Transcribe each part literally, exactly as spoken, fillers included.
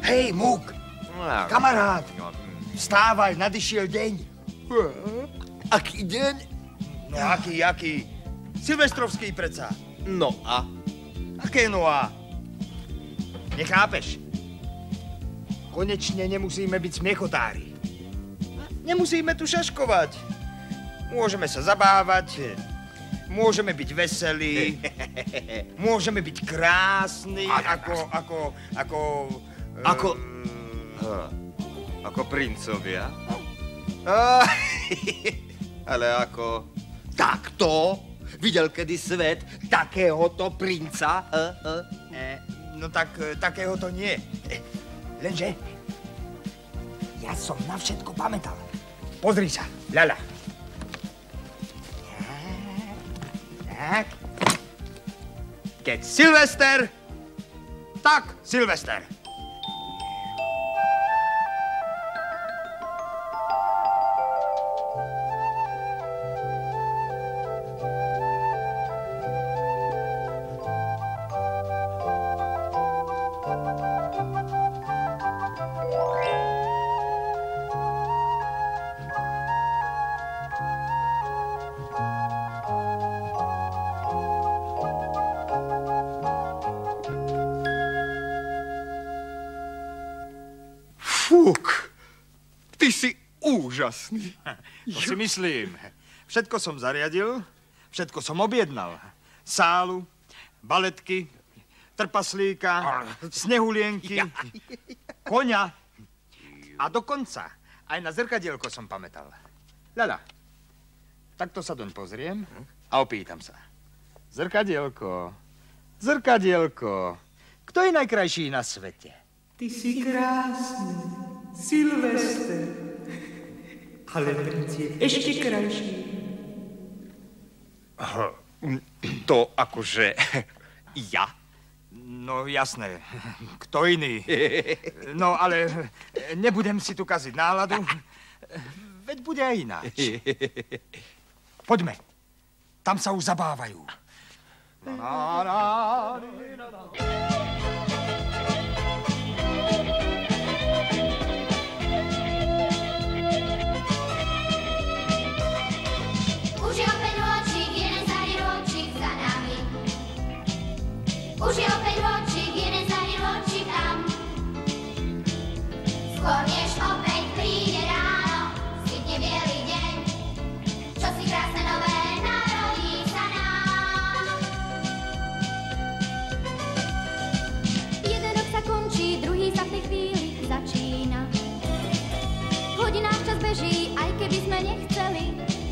Hej, Múk, kamarát, vstávaj, nadišiel deň. Aký deň? No, aký, aký? Silvestrovský predsa. No a? Aké no a? Nechápeš? Konečne nemusíme byť smiechotári. Nemusíme tu šaškovať. Môžeme sa zabávať, môžeme byť veselí, môžeme byť krásni, ako, ako, ako... Ako... Uh, ako princovia? Ale ako... Takto? Videl kedy svet takéhoto princa? Uh, uh. Eh, no tak, takéhoto nie. Lenže ja som na všetko pamätal. Pozri sa, ľaľa. Tak. Keď Silvester, tak Silvester. Fúk, ty si úžasný. To si myslím. Všetko som zariadil, všetko som objednal. Sálu, baletky, trpaslíka, snehulienky, koňa. A dokonca aj na zrkadielko som pamätal. Ľaľa, takto sa doň pozriem a opýtam sa. Zrkadielko, zrkadielko, kto je najkrajší na svete? Ty si krásny, Silvester. Ale princ je ešte krajší. To akože ja? No jasné, kto iný. No ale nebudem si tu kaziť náladu, veď bude aj ináč. Poďme, tam sa už zabávajú. Na, na, na, na. Už je opäť ročík, jeden za ročík tam. Skôr než opäť príde ráno, svitne bielý deň, čo si krásne nové narodí sa nám. Jeden rok sa končí, druhý sa v tej chvíli začína. Hodináš čas beží, aj keby sme nechceli.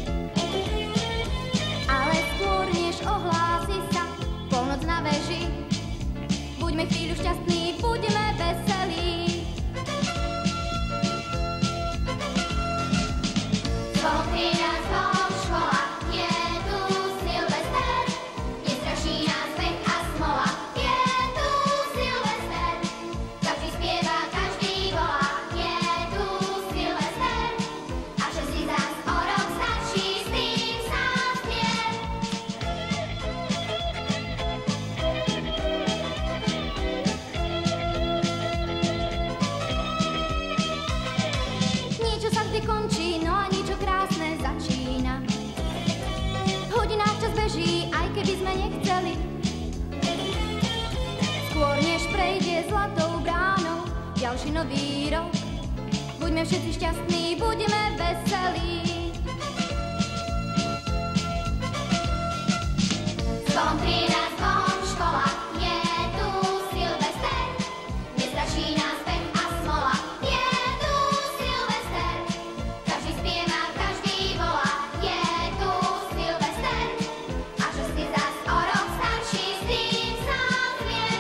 Ale skôr než ohlási sa polnoc na veži, buďme chvíľu šťastní, buďme veselí. Zvon trieda, zvon škola, je tu Silvester, nestraší nás pech a smola. Je tu Silvester, každý spieva, každý volá. Je tu Silvester, a že si zás o rok starší, s tým sa spiev. Končí, no a niečo krásne začína. Hodina čas beží, aj keby sme nechceli. Skôr než prejde zlatou bránou ďalší nový rok, buďme všetci šťastní, buďme veselí. Zvon trieda, zvon škola, je tu Silvester, nestraší nás pech a smola. Je tu Silvester, každý spieva, každý volá. Je tu Silvester, a že si zas o rok starší, s tým sa chviem.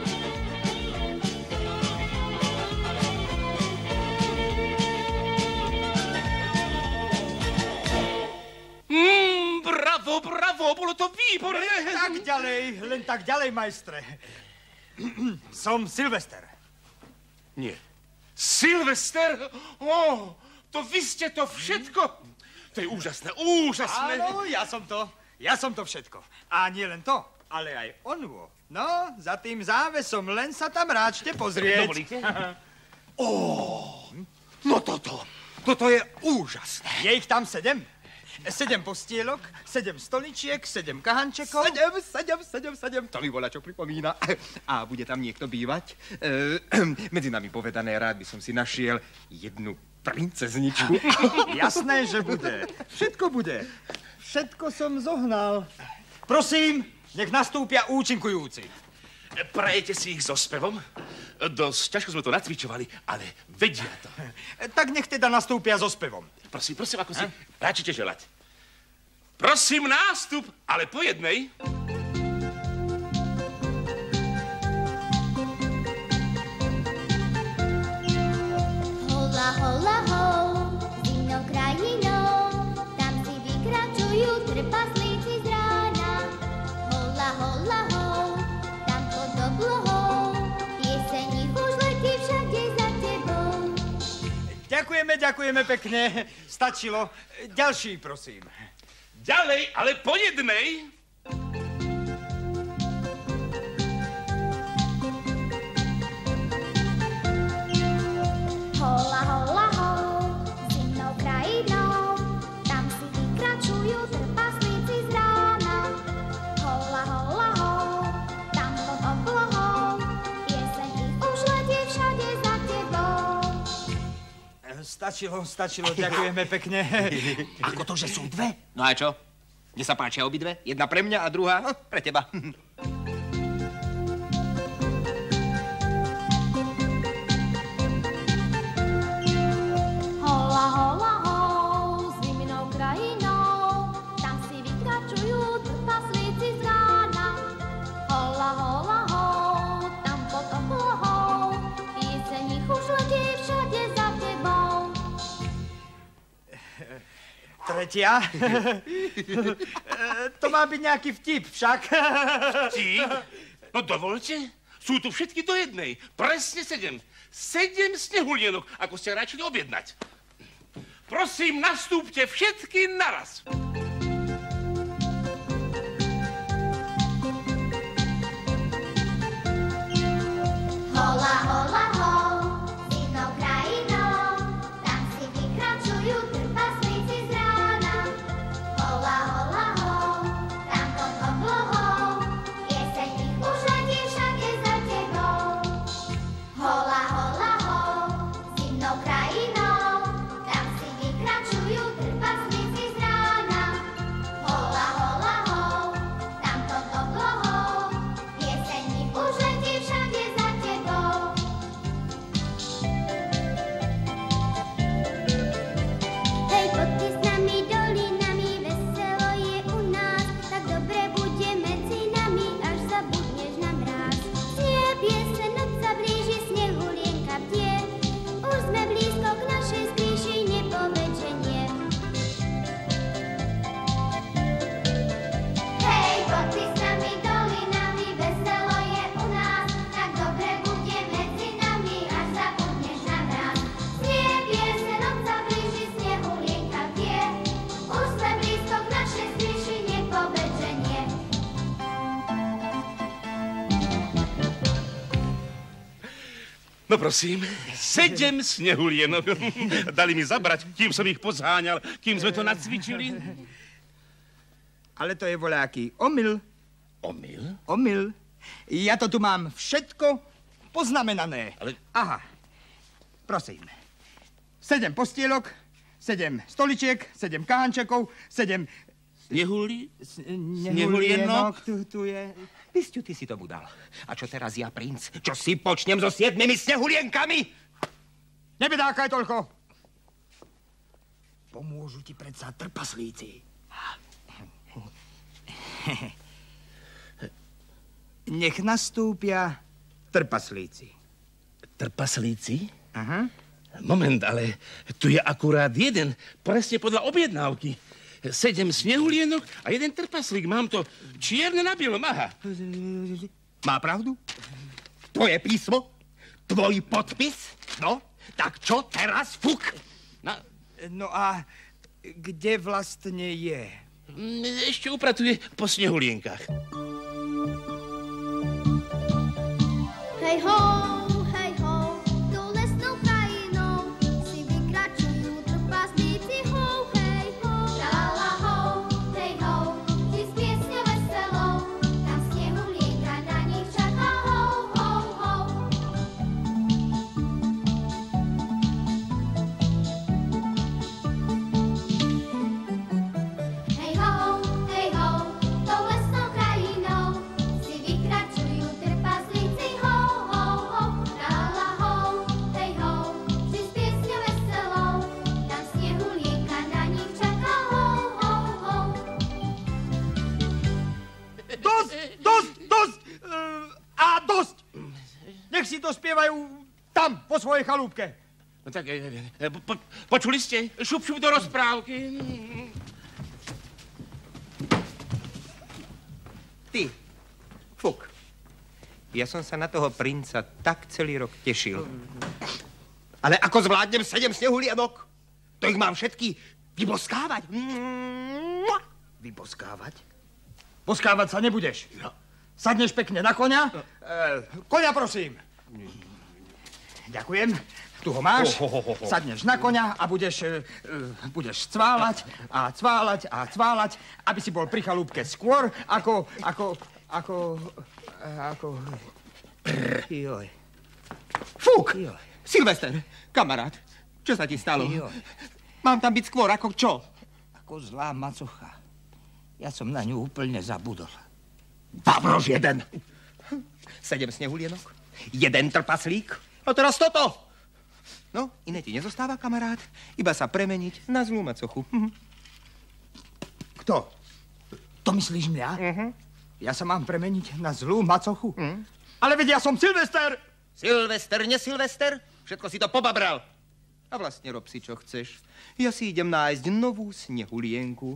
Mm, bravo, bravo, bolo to výborné. Tak ďalej, len tak ďalej, majstre. Som Silvester. Nie. Silvester? Ó, to vy ste to všetko? To je úžasné, úžasné. Áno, ja som to. Ja som to všetko. A nie len to. Ale aj onvo. No, za tým závesom, len sa tam ráčte pozrieť. Dovolíte? Ó, no toto, toto je úžasné. Je ich tam sedem? Sedem postielok, sedem stoličiek, sedem kahančekov. Sedem, sedem, sedem, sedem, to mi voľa čo pripomína. A bude tam niekto bývať? E, medzi nami povedané, rád by som si našiel jednu princezničku. Jasné, že bude. Všetko bude. Všetko som zohnal. Prosím, nech nastúpia účinkujúci. Prajete si ich so spevom? Dosť ťažko sme to nacvičovali, ale vedia to. Tak nech teda nastúpia so spevom. Prosím, prosím, ako si ráčite želať. Prosím, nástup, ale po jednej. Hola, hola, ho, zimnou krajinou, tam si vykračujú trpaslíci z rána. Hola, hola, ho, tam pod oblohou, pieseň ich už letí všade za tebou. Ďakujeme, ďakujeme pekne. Stačilo. Ďalší, prosím. Ďalej, ale po jednej. Hola, hola, ho, zimnou krajinou, tam si vykračujú trpaslíci z rána. Hola, hola, ho, tam pod oblohou, pieseň ich už letí všade za tebou. Stačilo, stačilo, ďakujeme pekne. Ako to, že sú dve? No a čo? Mne sa páčia obidve. Jedna pre mňa a druhá no, pre teba. Hola, hola, ho, zimnou krajinou, tam si vykračujú trpaslíci z rána. Hola, hola, ho, tam pod oblohou, pieseň ich už letí všade za tebou. Tretia. To má byť nejaký vtip však. Vtip? No dovolte, sú tu všetky do jednej. Presne sedem. Sedem snehulienok, ako ste ráčili objednať. Prosím, nastúpte všetky naraz. Hola, hola, ho, zimnou krajinou, tam si vykračujú trpaslíci z rána. Hola, hola, ho, tam pod oblohou, pieseň ich už letí všade za tebou. Hola, hola, ho, zimnou krajinou, tam si vykračujú trpaslíci z rána. Hola, hola, ho, tam pod oblohou, pieseň ich už letí všade za tebou. Hej, poďte s nami dolinami, veselo je u nás, tak dobre bude medzi nami, až zabudneš na mráz. Znie pieseň, noc sa blíži, snehulienka bdie, už sme blízko k našej skríši, nepoveď, že nie. Hej, poďte s nami dolinami, veselo je u nás, tak dobre bude medzi nami, až zabudneš na mráz. Znie pieseň, noc sa blíži, snehulienka bdie, už sme blízko k našej skríši, nepoveď, že nie. No prosím, sedem snehulienok. Dali mi zabrať, kým som ich pozháňal, kým sme to nacvičili. Ale to je voľaký omyl. Omyl? Omyl. Ja to tu mám všetko poznamenané. Ale- Aha. Prosím. Sedem postielok, sedem stoličiek, sedem kahančekov, sedem... Snehuli? Nehulienok. Tu, tu je... Pisťu, ty si tomu dal. A čo teraz ja, princ? Čo si počnem so siedmimi snehulienkami? Nebedákaj toľko. Pomôžu ti predsa trpaslíci. Nech nastúpia trpaslíci. Trpaslíci? Aha. Moment, ale tu je akurát jeden, presne podľa objednávky. Sedem snehulienok a jeden trpaslík. Mám to čierne na bielom, aha. Má pravdu? Tvoje písmo? Tvoj podpis? No, tak čo teraz, fuk? No, No a kde vlastne je? mm, ešte upratuje po snehulienkach. hej ho, hej ho, tou lesnou krajinou si vykračujú trpaslíci ho, hej ho. Tralala ho, hej ho, vždy s piesňou veselou, tam snehulienka na nich čaká ho, ho, ho. Hej ho, hej ho, tou lesnou krajinou si vykračujú trpaslíci ho, ho, ho. Tralala ho, hej ho, vždy s piesňou veselou, tam snehulienka na nich čaká ho, ho, ho. Dosť, dosť, dosť eh, a dosť. Nech si to spievajú tam, po svojej chalúbke. No tak, e, e, po, počuli ste? Šup, šup do rozprávky. Ty, Fuk, ja som sa na toho princa tak celý rok tešil. Ale ako zvládnem sedem snehulienok? To ich mám všetky vyboskávať. Vyboskávať? Boskávať sa nebudeš. Sadneš pekne na koňa. Eh, koňa, prosím. Ďakujem. Tu ho máš. Ho, ho, ho, ho. Sadneš na koňa a budeš, eh, eh, budeš cválať a cválať a cválať, aby si bol pri chalúbke skôr, ako, ako, ako, eh, ako... Joj. Fuk, Joj. Silvester, kamarát, čo sa ti stalo? Joj. Mám tam byť skôr, ako čo? Ako zlá macocha. Ja som na ňu úplne zabudol. Babrož jeden. Sedem snehulienok, jeden trpaslík a teraz toto. No, iné ti nezostáva, kamarát, iba sa premeniť na zlú macochu. Mhm. Kto? To myslíš mňa? Mhm. Ja sa mám premeniť na zlú macochu? Mhm. Ale veď ja som Silvester! Silvester, ne Silvester, všetko si to pobabral. A vlastne rob si, čo chceš. Ja si idem nájsť novú snehulienku.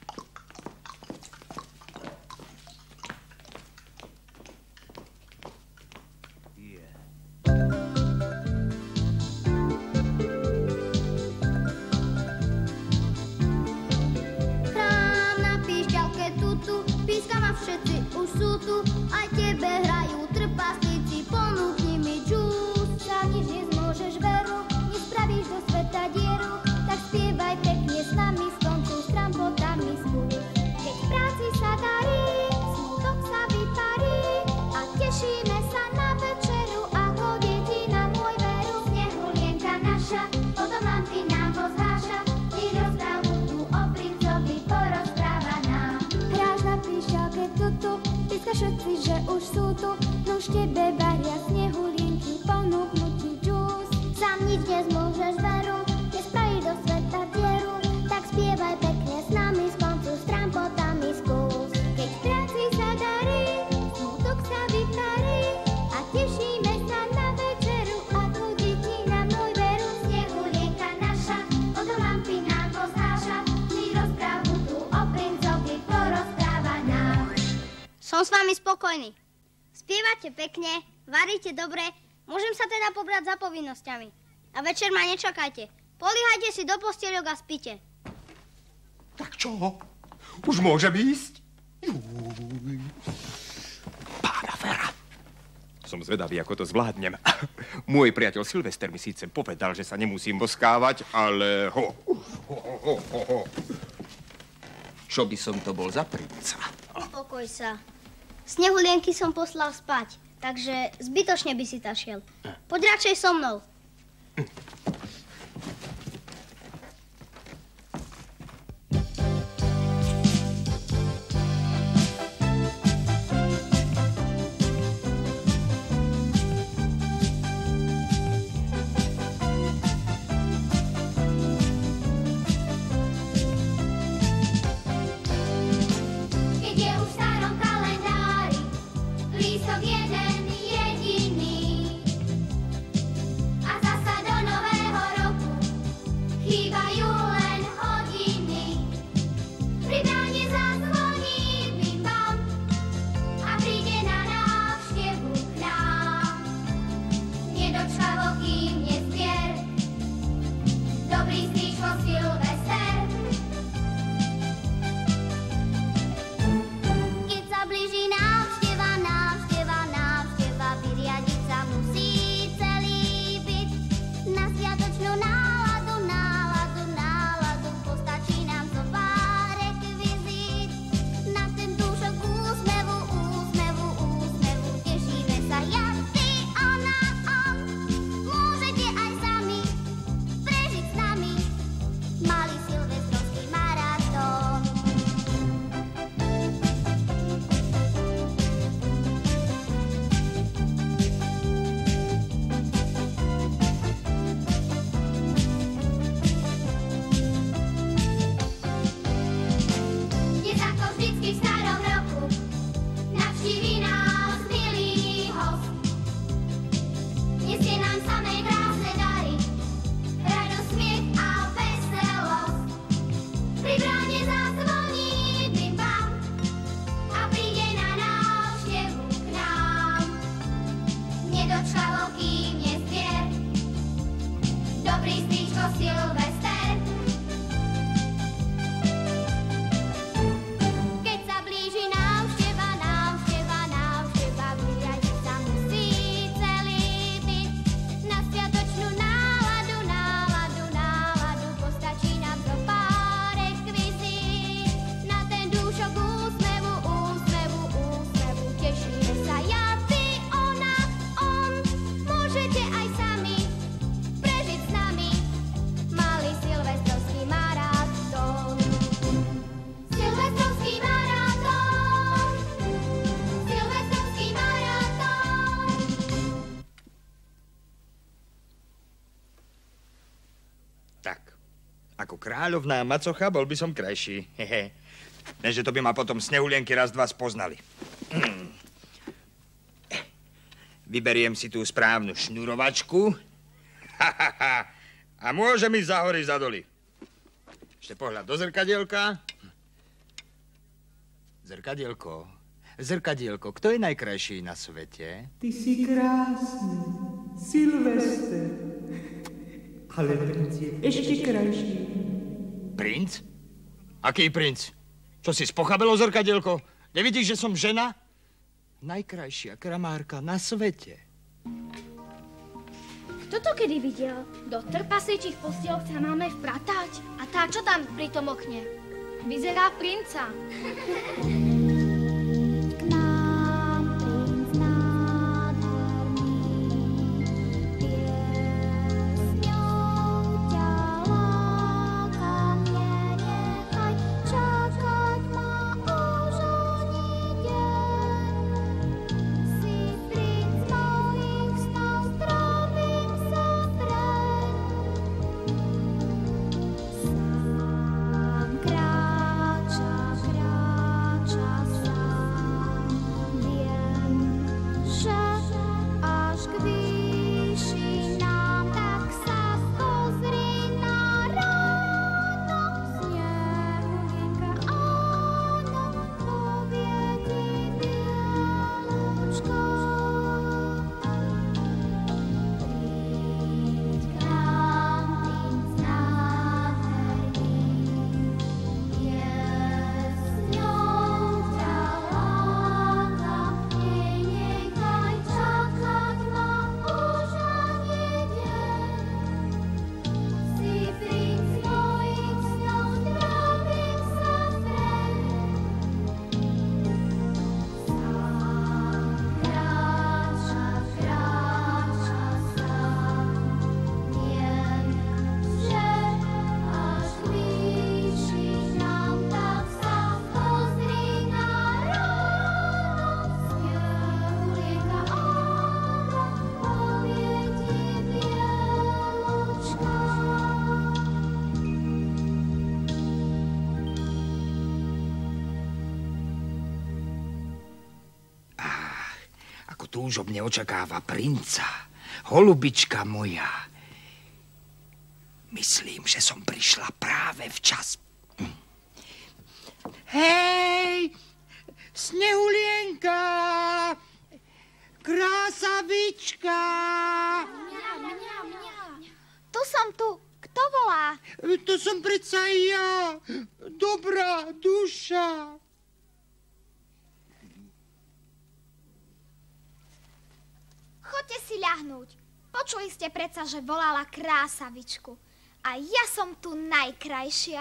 Chrám na píšťalke tutu, píska ma všetci už sú tu, aj tebe hrajú trpaslíci, ponúkni mi džús. Sa nič nezmôžeš veru, nespravíš do sveta dieru, tak spievaj pekne s nami, skonču s trampotami skús. Keď v práci sa darí, smutok sa vyparí a tešíme sa na večeru, ako deti na môj veru. Snehulienka naša, potom lampy nám poznáša, ty rozprávu tu o princovi porozpráva nám. Hráš na píšťalke tutu, píska všetci, že už sú tu, nuž tebe varia snehulienky, ponúknu ti džús. Sám nič nezmôžeš veru, nespravíš do sveta dieru, tak spievaj pekne s nami, skoncu s trampotami skús. Keď v práci sa darí, smutok sa vyparí a tešíme sa na večeru, ako deti na môj veru. Snehulienka naša, od lampy nám poznáša, ty rozprávu tu o princovi porozpráva nám. Som s vami spokojný. Spievate pekne, varíte dobre, môžem sa teda pobrať za povinnosťami. A večer ma nečakajte. Políhajte si do postieľok a spite. Tak čo? Už môžem ísť? Júj. Pána Fera. Som zvedavý, ako to zvládnem. Môj priateľ Silvester mi síce povedal, že sa nemusím boskávať, ale ho, ho, ho, ho, ho. Čo by som to bol za princa? Upokoj sa. Snehulienky som poslal spať, takže zbytočne by si tašiel. Poď radšej so mnou. Keď je už v starom kalendári lístok jeden jediný a Ako kráľovná macocha bol by som krajší. Hehe. Neže to by ma potom snehulienky raz, dva spoznali. Vyberiem si tú správnu šnurovačku. A môžem ísť za hory, za doly. Ešte pohľad do zrkadielka. Zrkadielko, zrkadielko, kto je najkrajší na svete? Ty si krásny, Silvester. Ale princ je ešte krajší. Princ? Aký princ? Čo si spochabelo, zrkadielko? Nevidíš, že som žena? Najkrajšia kramárka na svete. Kto to kedy videl? Do trpasiečich postielok sa máme vpratať? A tá, čo tam pri tom okne? Vyzerá princa. Túžobne očakáva princa, holubička moja. Myslím, že som prišla práve včas. Hej, Snehulienka, krásavička. Mňa, mňa, mňa. Tu som tu. Kto volá? To som predsa ja, dobrá duša. Choďte si ľahnúť. Počuli ste predsa, že volala krásavičku. A ja som tu najkrajšia.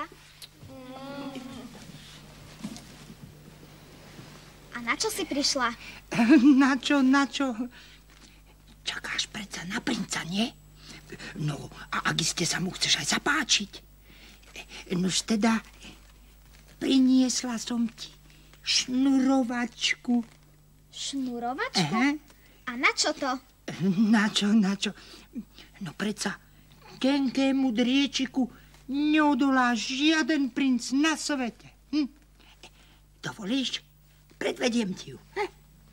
A na čo si prišla? Na čo, na čo? Čakáš predsa na princa, nie? No, a ak iste sa mu chceš aj zapáčiť. Nož teda, priniesla som ti šnurovačku. Šnurovačku? Aha. A na čo to? Na čo, na čo? No predsa, tenkému driečiku neodolá žiaden princ na svete. Hm? Dovolíš? Predvediem ti ju. Hm?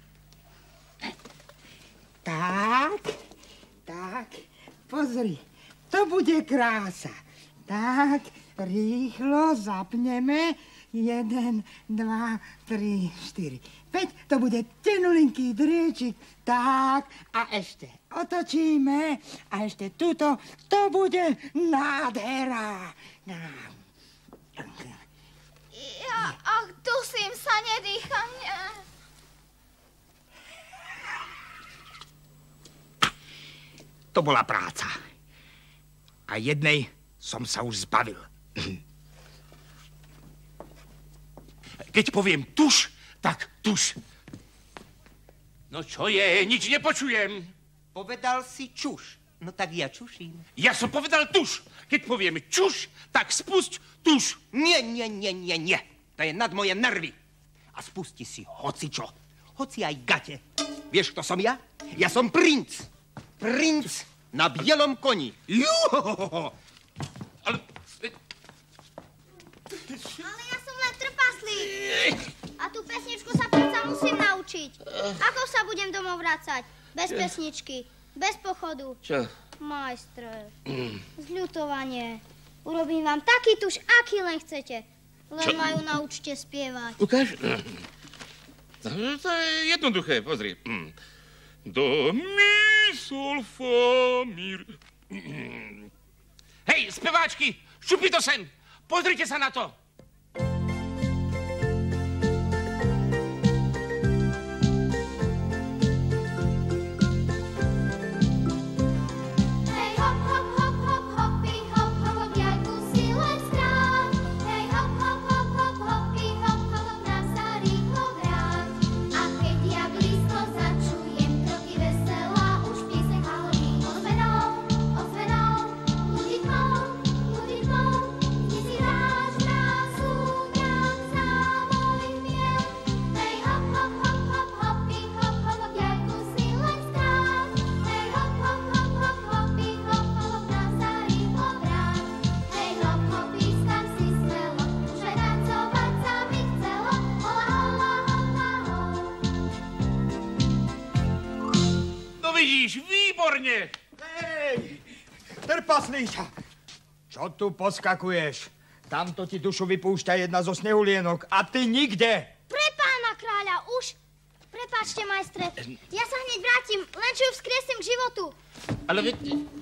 Tak, tak, pozri, to bude krása. Tak, rýchlo zapneme. Jeden, dva, tri, štyri. Päť, to bude tenulinký driečik. Tak, a ešte otočíme. A ešte tuto, to bude nádhera. Ja, ach, dusím sa, nedýcham. To bola práca. A jednej som sa už zbavil. Keď poviem tuš, tak tuš. No čo je? Nič nepočujem. Povedal si čuš. No tak ja čuším. Ja som povedal tuš. Keď poviem čuš, tak spusť tuš. Nie, nie, nie, nie, nie. To je nad moje nervy. A spusti si hocičo. Hoci aj gate. Vieš, kto som ja? Ja som princ. Princ na bielom koni. Juhohoho. Ale A tú pesničku sa predsa musím naučiť. Ako sa budem domov vrácať? Bez pesničky, bez pochodu. Čo? Majstre, zľutovanie. Urobím vám taký tuš, aký len chcete. Len Čo? majú naučte spievať. Ukáž? No, to je jednoduché, pozri. Do, mi, sol, fa, mi. Hej, speváčky, šupi to sem. Pozrite sa na to. Hej, hop, hop, hop, hop, hoppy, hop, hop, hop, jajku si len strát. Hej, hop, hop, hop, hop, hoppy, hop, hop, hop, nám sa rýchlo vráť. A keď ja blízko začujem kroky veselá, už pieseň haloní ozvenou, ozvenou, ľudí tmou, ľudí tmou, ty si hráš na súňach za môj miel. Hej, hop, hop, hop, hop, hoppy, hop, hop, hop, jajku si len strát. Hej, hop, hop, hop, hop, hoppy, hop, hop, hop, nám sa rýchlo vráť. Hej, hop, hop, pískam si smelo, už aj tancovať sa mi chcelo. Hola, hola, hola, hop. No vidíš, výborne. Hej, trpaslíča. Čo tu poskakuješ? Tamto ti dušu vypúšťa jedna zo snehulienok a ty nikde. Pre pána kráľa, už. Prepáčte, majstre, ja sa hneď vrátim, len čo ju vzkriesím k životu. Ale veď...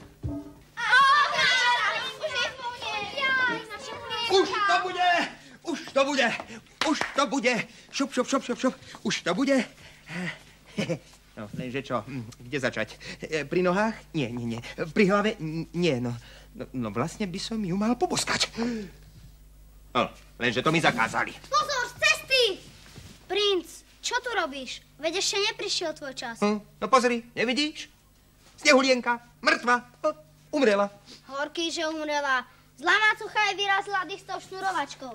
Už to bude, už to bude, už to bude. Šup, šup, šup, šup, šup, už to bude. No, lenže čo, kde začať? E, Pri nohách? Nie, nie, nie. Pri hlave? N- Nie, no. No, no vlastne by som ju mal poboskať. No, lenže to mi zakázali. Pozor, z cesty! Princ, čo tu robíš? Veď ešte neprišiel tvoj čas. Hm, no pozri, nevidíš? Snehulienka, mŕtva, no, umrela. Horký, že umrela. Zlá macucha je vyrazila dých s tou šnurovačkou.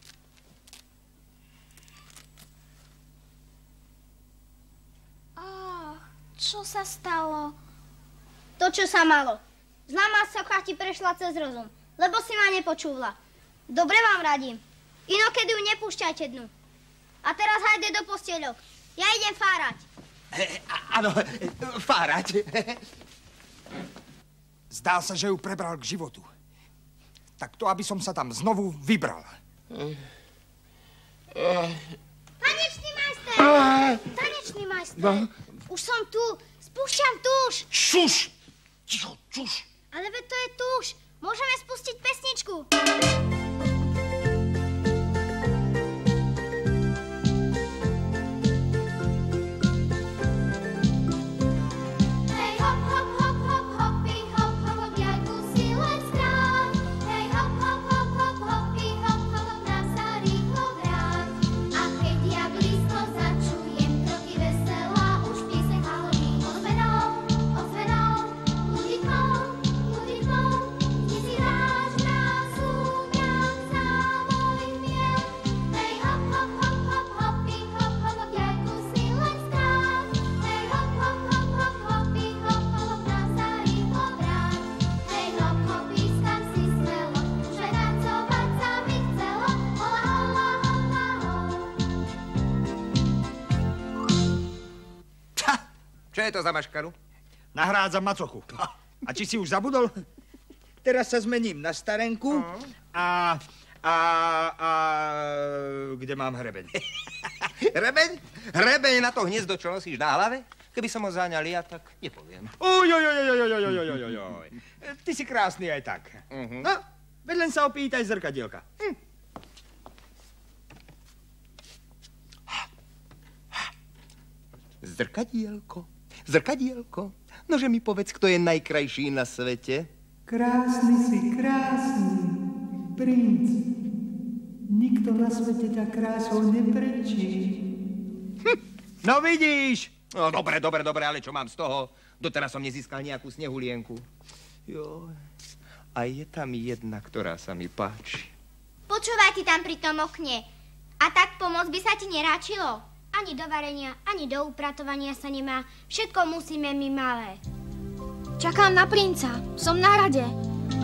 Ach, čo sa stalo? To, čo sa malo. Zlá macucha ti prešla cez rozum, lebo si ma nepočúvla. Dobre vám radím. Inokedy ju nepúšťajte dnu. A teraz hajde do postieľok. Ja idem fárať. E, áno, fárať. Zdá sa, že ju prebral k životu. Tak to, aby som sa tam znovu vybral. Tanečný majster! Tanečný majster! Už som tu. Spúšťam tuš. Šuš! Ticho, čuš! Ale veď to je tuš. Môžeme spustiť pesničku. Hej, hop, hop, hop, hop, hoppy, hop, hop, hop, jajku si len strát. Hej, hop, hop, hop, hop, hoppy, hop, hop, hop, nám sa rýchlo vráť. A keď ja blízko začujem kroky veselá, už pieseň haloní ozvenou, ozvenou, ľudí tmou, ľudí tmou, ty si hráš na súňach za môj miel. Hej, hop, hop, hop, hop, hoppy, hop, hop, hop, jajku si len strát. Hej, hop, hop, hop, hop, hoppy, hop, hop, hop, nám sa rýchlo vráť. Hej, hop, hop, pískam si smelo, už aj tancovať sa mi chcelo. Hola, hola, hola, hop. Ča, čo je to za maškaru? Nahrádzam macochu. A či si už zabudol? Teraz sa zmením na starenku a... a... a... kde mám hrebeň? Hrebeň? Hrebeň na to hniezdo, čo nosíš na hlave? Keby som ho záňal ja, tak nepoviem. Uj, uj, uj, uj, uj, uj, uj, uj, uj. Ty si krásny aj tak. Mhm. No, veď len sa opýtaj zrkadielka. Hm. Zrkadielko, zrkadielko, nože mi povedz, kto je najkrajší na svete? Krásny si, krásny, princ. Nikto na svete ťa krásou neprečí. No vidíš. No, dobre, dobre, dobre, ale čo mám z toho? Doteraz som nezískal nejakú snehulienku. Jo, a je tam jedna, ktorá sa mi páči. Počúvaj ty tam pri tom okne. A tak pomoc by sa ti neráčilo? Ani do varenia, ani do upratovania sa nemá. Všetko musíme my malé. Čakám na princa. Som na rade.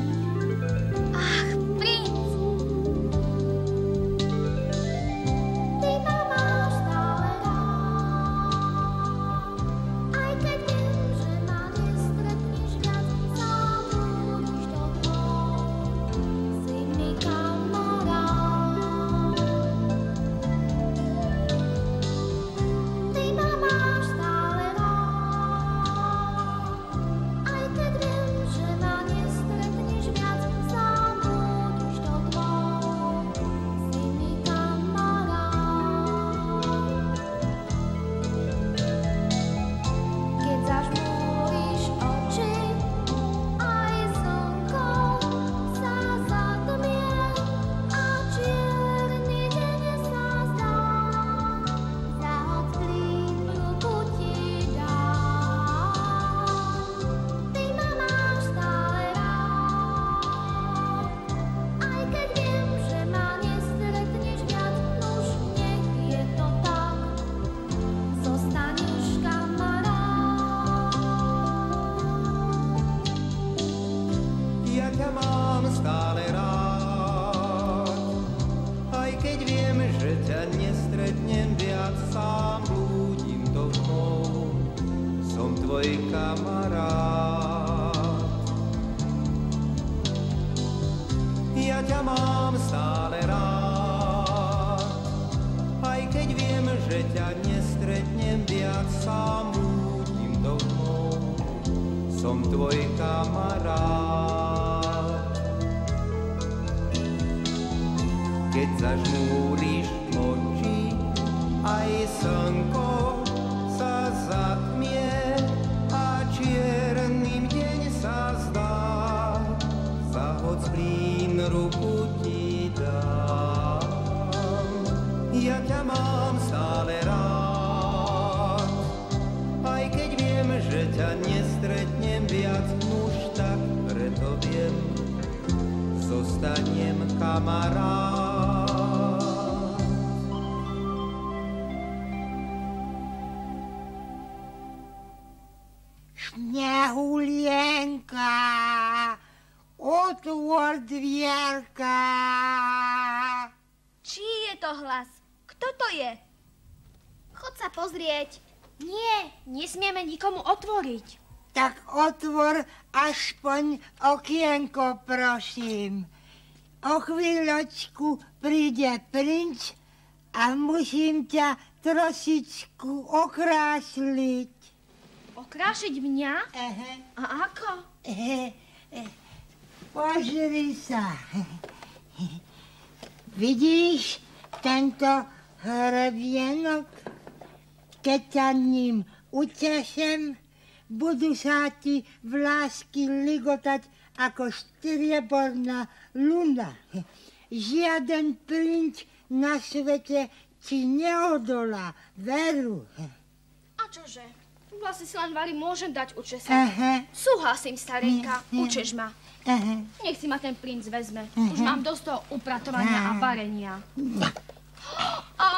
Ach, princ. keď viem, že ťa nestretnem viac, sa mútim do snov. Som tvoj kamarát. Keď zažmúriš oči, aj slnko sa zatmie a čiernym deň sa zdá. Zahoď plín, ruku ti dám. Ja ťa mám stále rád. Aj keď viem, že ťa nestretnem viac, nuž tak preto viem, zostanem kamarád. Snehulienka, otvor dvierka. Čí je to hlas? Kto to je? Chod sa pozrieť. Nie, nesmieme nikomu otvoriť. Tak otvor aspoň okienko, prosím. O chvíľočku príde princ a musím ťa trosičku okrásliť. Okrášiť mňa? Ehe. A ako? Ehe. Pozri sa. Vidíš tento hrebienok? Keď ťa ním utešem, budú sa ti vlásky ligotať ako strieborná luna. Žiaden princ na svete ti neodolá, veru. A čože? Vlasy si len Vali môžem dať učesať. Aha. Súhlasím, starenka, Nie, nie. učeš ma. Aha. Nech si ma ten princ vezme. Aha. Už mám dosť toho upratovania a varenia. A...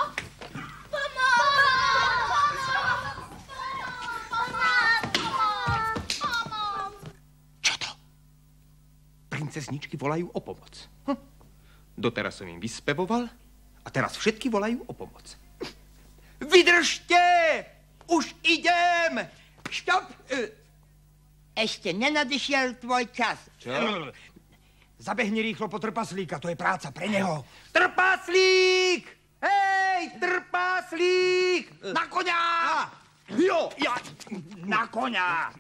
Čo to? Princezničky volajú o pomoc. Hm. Doteraz som im vyspevoval a teraz všetky volajú o pomoc. Vydržte! Už idem! Štop! Ešte nenadišiel tvoj čas. Čo? Zabehni rýchlo po trpaslíka, to je práca pre neho. Trpaslík! Hej, trpaslík! Na koňa! Jo, ja, na koňa!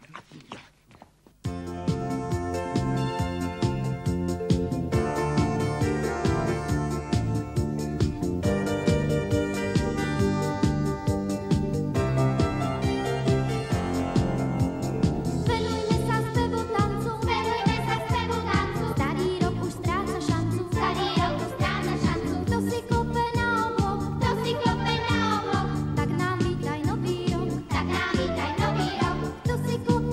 Venujme sa spevu tancu, venujme sa spevu tancu. Starý rok už stráca šancu, starý rok už stráca šancu. Kto si klope na oblok, kto si klope na oblok, tak nám vítaj nový rok, tak nám vítaj nový rok. Kto si klope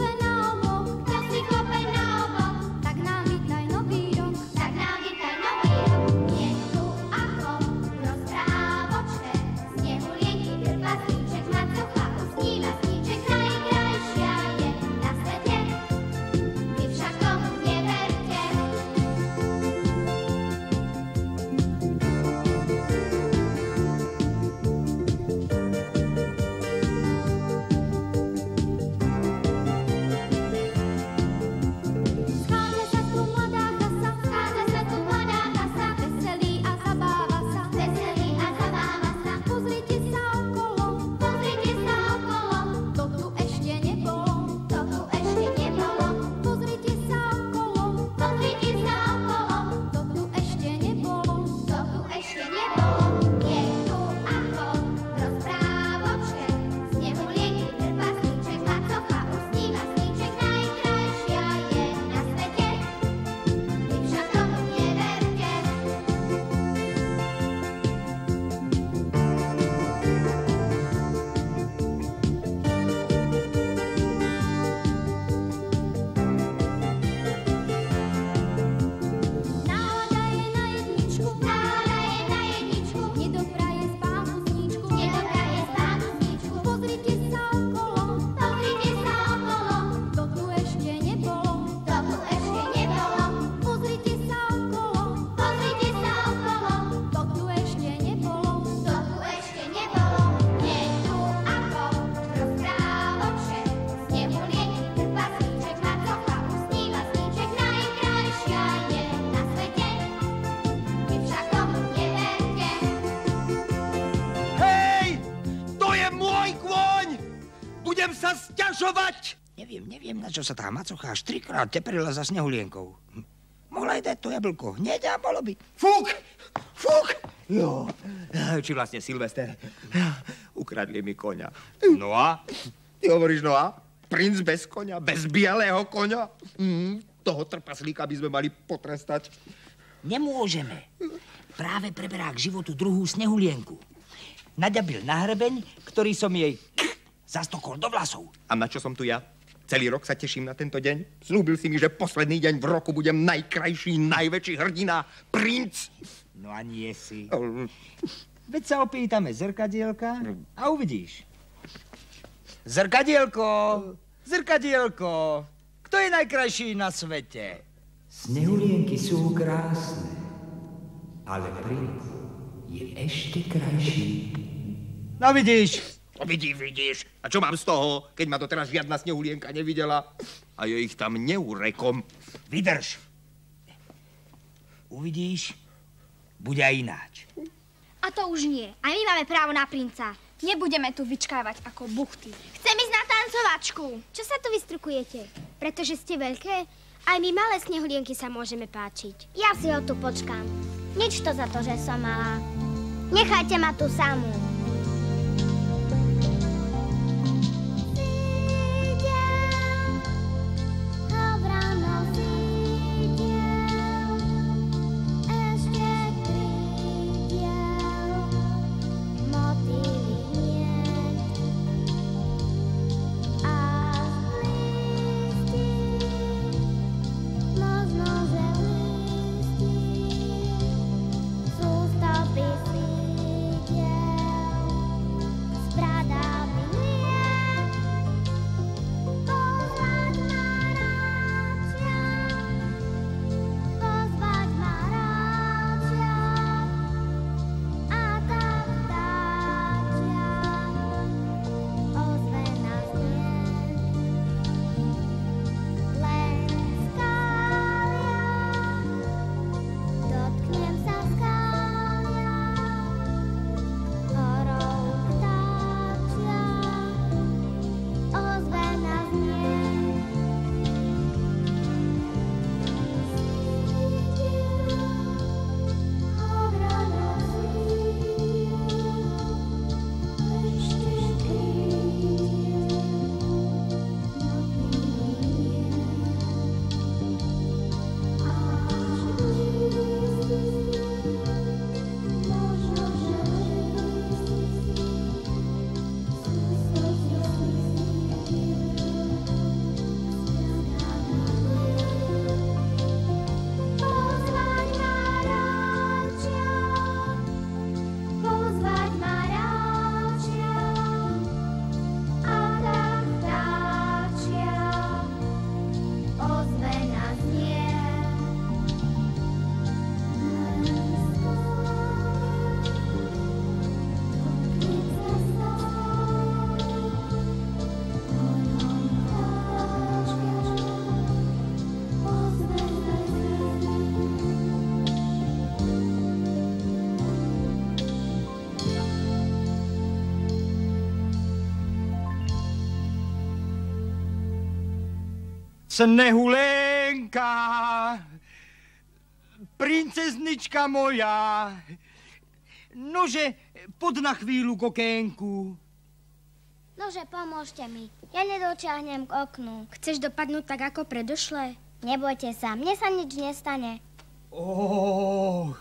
Nebudem sa sťažovať! Neviem, neviem, na čo sa tá macocha až trikrát teprila za snehulienkou. Mohla aj dať to jablko. Hneď a bolo by. Fúk! Fúk! Jo, či vlastne Silvester. Ukradli mi koňa. No a? Ty hovoríš no a? Princ bez koňa, bez bieleho koňa? Mm, toho trpaslíka by sme mali potrestať. Nemôžeme. Práve preberá k životu druhú snehulienku. Naďabil na hrebeň, ktorý som jej zastokol do vlasov. A na čo som tu ja? Celý rok sa teším na tento deň. Slúbil si mi, že posledný deň v roku budem najkrajší, najväčší hrdina, princ. No a nie si. Veď sa opýtame zrkadielka a uvidíš. Zrkadielko, zrkadielko, kto je najkrajší na svete? Snehulienky sú krásne, ale princ je ešte krajší. No vidíš. Vidíš, vidíš. A čo mám z toho, keď ma doteraz žiadna snehulienka nevidela? A je ich tam neurekom. Vydrž. Uvidíš, bude aj ináč. A to už nie. Aj my máme právo na princa. Nebudeme tu vyčkávať ako buchty. Chcem ísť na tancovačku. Čo sa tu vystrukujete? Pretože ste veľké? Aj my malé snehulienky sa môžeme páčiť. Ja si ho tu počkám. Nič to za to, že som malá. Nechajte ma tu samú. Snehulénka, princeznička moja, nože, poď na chvíľu k okénku. Nože, pomôžte mi. Ja nedočiahnem k oknu. Chceš dopadnúť tak ako predošle? Nebojte sa, mne sa nič nestane. Oh,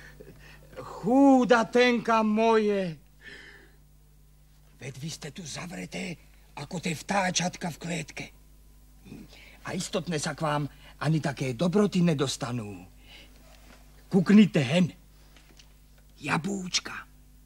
chúdatenka moje. Veď vy ste tu zavreté ako tie vtáčatka v klietke. A istotne sa k vám ani také dobroty nedostanú. Kuknite hen. Jabúčka.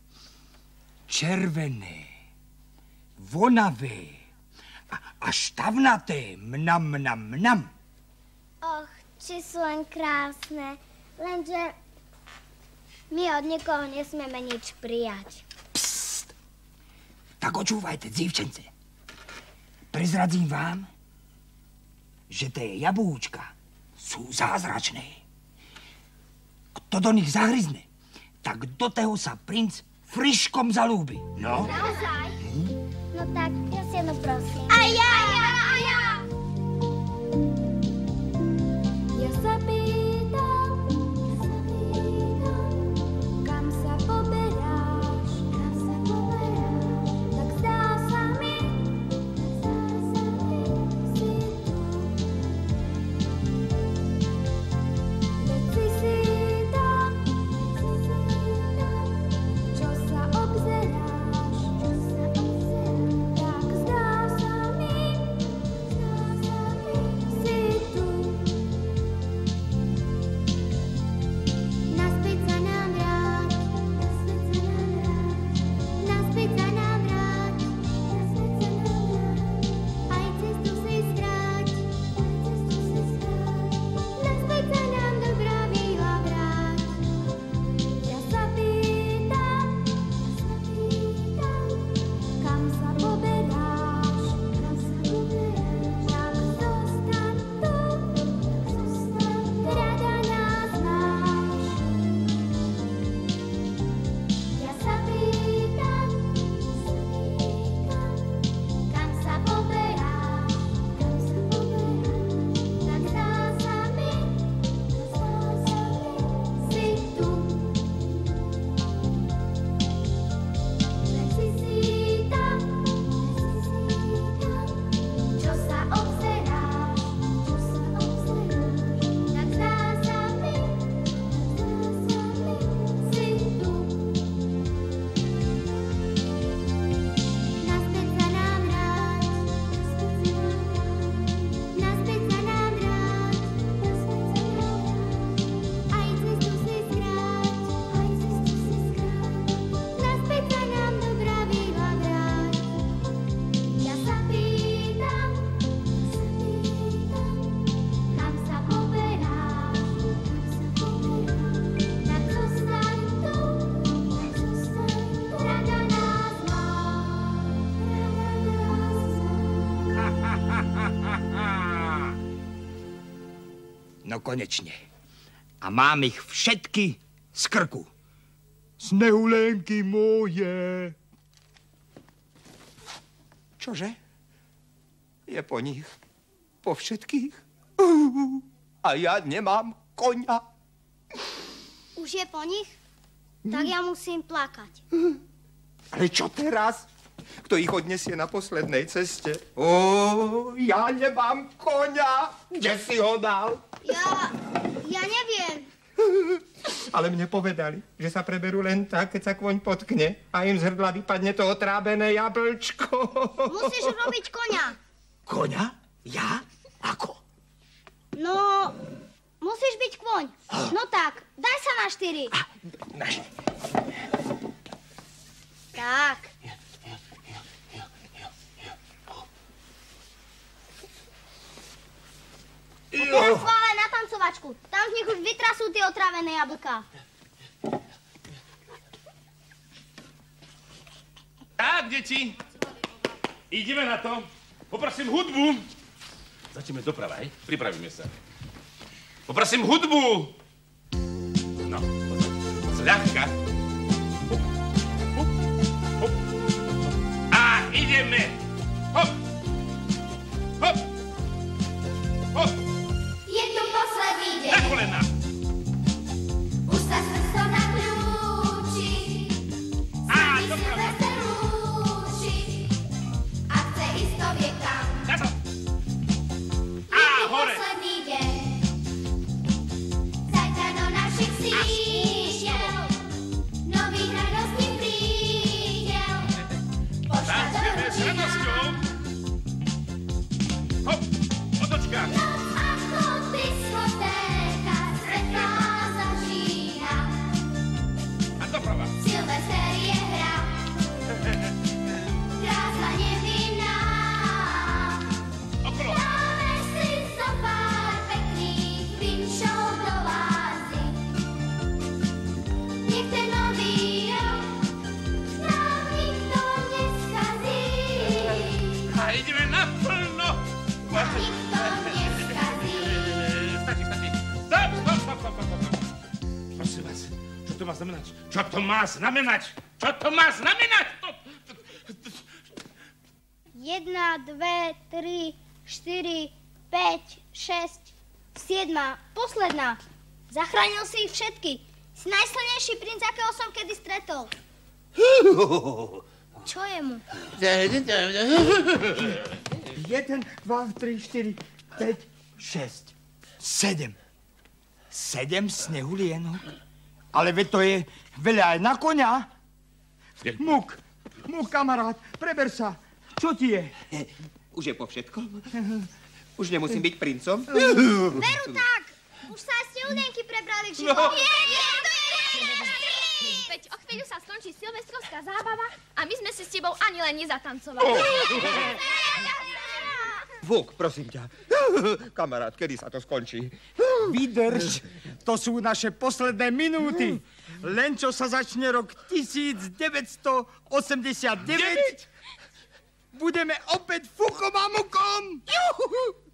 Červené. Vonavé. A, a štavnaté. Mnam, mnam, mnam. Och, či sú len krásne. Lenže my od nikoho nesmieme nič prijať. Psst. Tak očúvajte, dzívčence. Prezradím vám, že tie jabúčka sú zázračné. Kto do nich zahryzne, tak do toho sa princ friškom zalúbi. No? Naozaj? Hm? No tak, ja si jedno prosím. A ja, a ja, a ja. Ja sa pýtam, ja sa pýtam, kam sa poberáš, kam sa poberáš. Tak zdá sa mi, zdá sa mi, si tu. Veď si si tam, si si tam, čo sa obzeráš, čo sa obzeráš. Tak zdá sa mi, zdá sa mi, si tu. Naspäť sa nám vráť, naspäť sa nám vráť, naspäť sa nám vráť, naspäť sa nám vráť. Aj cestu si skráť, aj cestu si skráť. Naspäť sa nám do pravidla vráť. Ja sa pýtam, ja sa pýtam, kam sa poberáš, kam sa poberáš. Tak zostaň tu, zostaň, rada nás máš. Ja sa pýtam, kam sa poberáš, kam sa poberáš. Tak zdá sa mi, zdá sa mi, si tu. Veď si si tam, veď si si tam, čo sa obzeráš, čo sa obzeráš. Tak zdá sa mi, zdá sa mi, si tu. Naspäť sa nám vráť, naspäť sa nám vráť, naspäť sa nám vráť. Aj cestu si skráť, aj cestu si skráť. Naspäť sa nám do pravidla vráť. Ja sa pýtam, ja sa pýtam, kam sa poberáš, kam sa poberáš. Tak zostaň tu, tak zostaň tu, rada nás máš, rada nás máš. No konečne. A mám ich všetky z krku. Snehulénky moje. Čože? Je po nich? Po všetkých? Uh, a ja nemám koňa. Už je po nich? Tak ja musím plakať. Ale čo teraz? Kto ich odnesie na poslednej ceste? Ó, ja nemám koňa. Kde si ho dal? Ja, ja neviem. Ale mne povedali, že sa preberú len tak, keď sa kôň potkne a im z hrdla vypadne to otrábené jablčko. Musíš robiť koňa. Koňa? Ja? Ako? No, musíš byť kôň. No tak, daj sa na štyri. Na št- Tak. A teraz chvále na tancovačku. Tam z nich už vytrasú tie otrávené jablká. Tak, deti, ideme na to. Poprosím hudbu. Začneme doprava, hej? Pripravíme sa. Poprosím hudbu. No, zľahka. Hup, hup, hup. A ideme. Hop, hop, hop. Je tu posledný deň. Na kolena. Už sa srdco nakrúči. A, Svetý doprava. Silvester rúči. A chce ísť to vie kam. Nazad. Je A, tu hore. posledný deň. Zajtra do našich sídel nových radostných prídel. Pošla do Začneme s rodina. radosťou. Hop, otočka. Noc ako diskotéka, svetlá začína. A doprava. Silvester je hra, krása nevinná. Okolo. Dáme si zo pár pekných vinšov do vázy. Nech ten nový rok nám nikto neskazí. A ideme naplno. Nám nikto neskazí. Stačí, stačí. Stop, stop, stop, stop, stop, stop. Prosím vás, čo to má znamenať? Čo to má znamenať? Čo to má znamenať? To, to, to, Jedna, dve, tri, štyri, päť, šesť, siedma, posledná. Zachránil si ich všetky. Si najsilnejší princ, akého som kedy stretol. Čo je mu? Jeden, dva, tri, štyri, päť, šesť, sedem. Sedem snehulienok? Ale veď to je veľa aj na koňa. Muk, muk, kamarát, preber sa. Čo ti je? Už je po všetkom? Už nemusím byť princom? Veru tak. Už sa aj snehulienky prebrali k životu. Veď o chvíľu sa skončí silvestrovská zábava a my sme si s tebou ani len nezatancovali. Vuk, prosím ťa. Kamarát, kedy sa to skončí? Vydrž, to sú naše posledné minúty. Len čo sa začne rok devätnásťstoosemdesiatdeväť, budeme opäť fuchom a mukom. Juhu!